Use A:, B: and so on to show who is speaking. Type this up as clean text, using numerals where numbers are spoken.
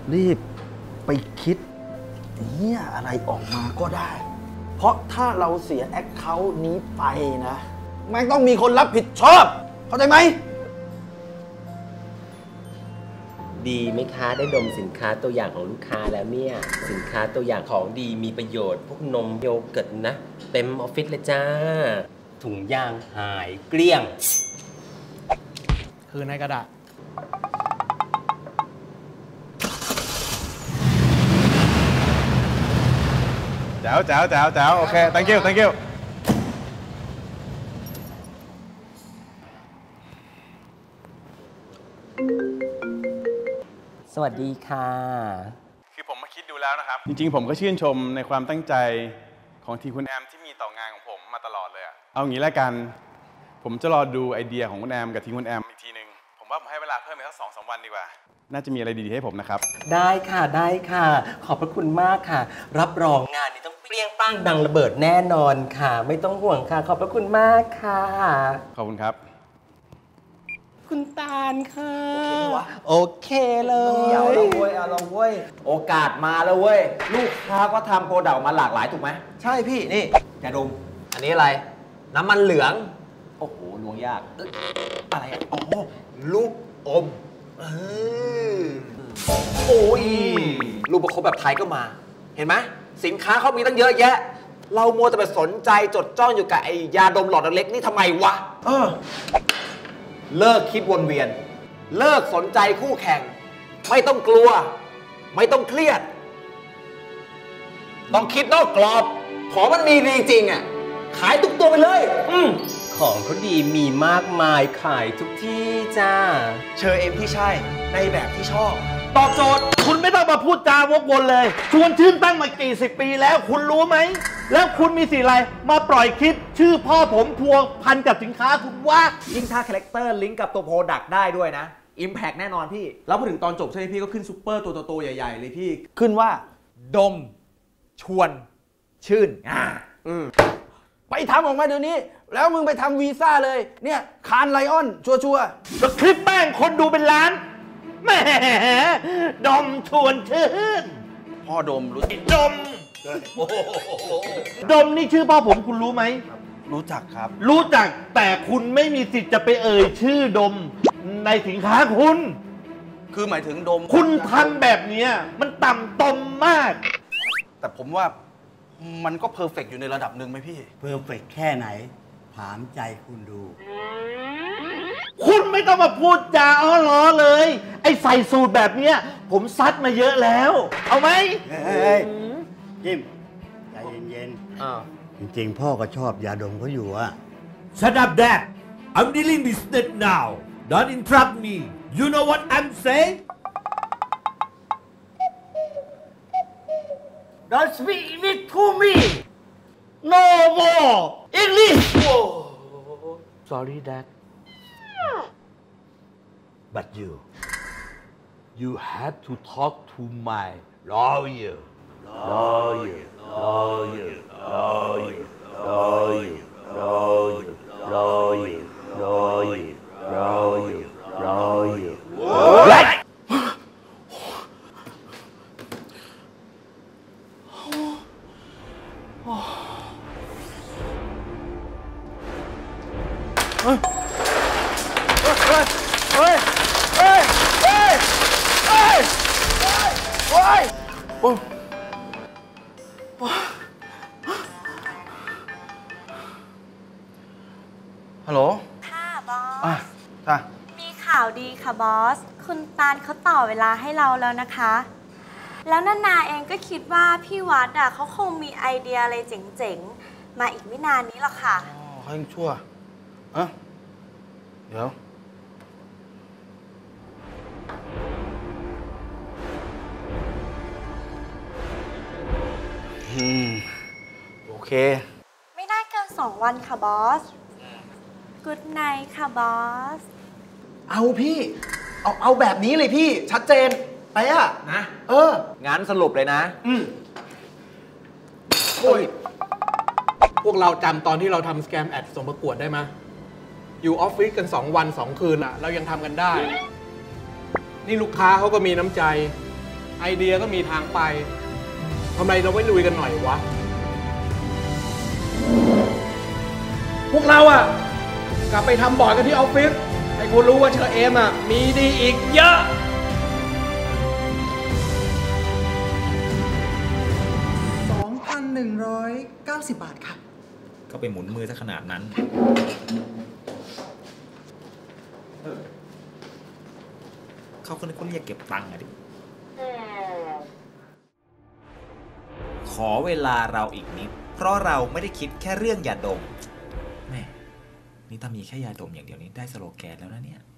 A: รีบไปคิดเหี้ยอะไรออกมาก็ได้เพราะถ้าเราเสียแอคเคาท์นี้ไปนะมันต้องมีคนรับผิดชอบเข้าใจไหม
B: ดีไหมคะได้ดมสินค้าตัวอย่างของลูกค้าแล้วเนี่ยสินค้าตัวอย่างของดีมีประโยชน์พวกนมโยเกิร์ตนะเต็มออฟฟิศเลยจ้าถุงยางหายเกลี้ยง
C: คืนในกระดาษ
D: แจ๋วแจ๋วแจ๋วแจ๋วโอเค thank you thank you
B: สวัสดีค่ะ
D: คือผมมาคิดดูแล้วนะครับจริงๆผมก็ชื่นชมในความตั้งใจของทีมคุณแอมที่มีต่องานของผมมาตลอดเลยอะเอางี้แล้วกันผมจะรอดูไอเดียของคุณแอมกับทีมคุณแอมอีกทีนึงผมว่าผมให้เวลาเพิ่มอีกสัก2-3 วันดีกว่าน่าจะมีอะไรดีๆให้ผมนะครับ
B: ได้ค่ะได้ค่ะขอบพระคุณมากค่ะรับรองงานนี้ต้องเปรี้ยงป้างดังระเบิดแน่นอนค่ะไม่ต้องห่วงค่ะขอบพระคุณมากค่ะ
D: ขอบคุณครับ
B: คุณตาลค่ะโอเคเลย
E: เอาลองเว้ยเอาลองเว้ยโอกาสมาแล้วเว้ยลูกค้าก็ทำโปรดักต์มาหลากหลายถูกไหมใช่พี่นี่ยาดมอันนี้อะไรน้ำมันเหลืองโอ้โหลวงยากอะไรอ่ะอ๋อลูกอมโอ้ยรูปประคบแบบไทยก็มาเห็นไหมสินค้าเขามีตั้งเยอะแยะเรามัวแต่ไปสนใจจดจ้องอยู่กับไอ้ยาดมหลอดเล็กนี่ทำไมวะเลิกคิดวนเวียนเลิกสนใจคู่แข่งไม่ต้องกลัวไม่ต้องเครียดต้องคิดนอกกรอบของมันมีดีจริงอ่ะขายทุกตัวไปเลย
B: ของเขาดีมีมากมายขายทุกที่จ้า
E: เชอเอ็มที่ใช่ในแบบที่ชอบ
C: ตอบโจทย์คุณไม่ต้องมาพูดจาวกวนเลยชวนชื่นตั้งมากี่สิบปีแล้วคุณรู้ไหมแล้วคุณมีสิทธิ์อะไรมาปล่อยคลิปชื่อพ่อผมพัวพันกับสินค้าคุณว่า
E: ยิ่งถ้าคาแรคเตอร์ลิงก์กับตัวโปรดักต์ได้ด้วยนะ Impact แน่นอนพี่แล้วพอถึงตอนจบใช่ไหมพี่ก็ขึ้นซุปเปอร์ตัวโตๆใหญ่ๆเลยพี่
A: ขึ้นว่า
E: ดมชวนชื่น
A: ไปทำออกมาเดี๋ยวนี้แล้วมึงไปทำวีซ่าเลยเนี่ยคานไลออนชัวร์
C: แล้วคลิปแม่งคนดูเป็นล้านแหมดมชวนชื่น
A: พ่อดมรู้
C: ดมดมนี่ชื่อพ่อผมคุณรู้ไหม
A: รู้จักครับ
C: รู้จักแต่คุณไม่มีสิทธิ์จะไปเอ่ยชื่อดมในสินค้าคุณ
A: คือหมายถึงดม
C: คุณทำแบบนี้มันต่ำตมมาก
A: แต่ผมว่ามันก็เพอร์เฟกต์อยู่ในระดับหนึ่งไหมพี่
F: เพอร์เฟกต์แค่ไหนถามใจคุณดู
C: คุณไม่ต้องมาพูดจาอ้อล้อเลยไอ้ใส่สูตรแบบเนี้ยผมซัดมาเยอะแล้วเอาไหม
F: จิ้มใจเย็นๆจริงๆพ่อก็ชอบยาดมเขาอยู่อะ
G: Shut up Dad I'm dealing business now Don't interrupt me You know what I'm saying
F: Don't speak English to me
C: No more English Sorry Dad
G: But you had to talk to my lawyer
C: What
A: ฮัลโหล
H: ค่ะบอส
A: ค่ะ
H: มีข่าวดีค่ะบอสคุณตาลเขาต่อเวลาให้เราแล้วนะคะแล้วนานาเองก็คิดว่าพี่วัดเขาคงมีไอเดียอะไรเจ๋งๆมาอีกไม่นานนี้หรอกค่ะ
A: เขายังชั่วเดี๋ยวโอเค
H: ไม่น่าเกิน2 วันค่ะบอสGood night ค่ะบอส
E: เอาพี่เอาแบบนี้เลยพี่ชัดเจนไปอะนะงั้นสรุปเลยนะ
C: พวกเราจำตอนที่เราทำสแกมแอดส่งประกวดได้ไหมอยู่ออฟฟิศกัน2 วัน 2 คืนเรายังทำกันได้นี่ลูกค้าเขาก็มีน้ำใจ
I: ไอเดียก็มีทางไปทำไมเราไม่ลุยกันหน่อยวะ พวกเราอะกลับไปทำบอร์ดกันที่ออฟฟิศให้กูรู้ว่าเชอเอมอะมีดีอีกเยอะ
J: 2,190 บาทค่ะ
E: ก็ไปหมุนมือซะขนาดนั้น เขาก็นึกว่าเรียกเก็บตังค์อะดิ ขอเวลาเราอีกนิด เพราะเราไม่ได้คิดแค่เรื่องยาดม แม่ นี่ถ้ามีแค่ยาดมอย่างเดียวนี้ได้สโลแกนแล้วนะเนี่ย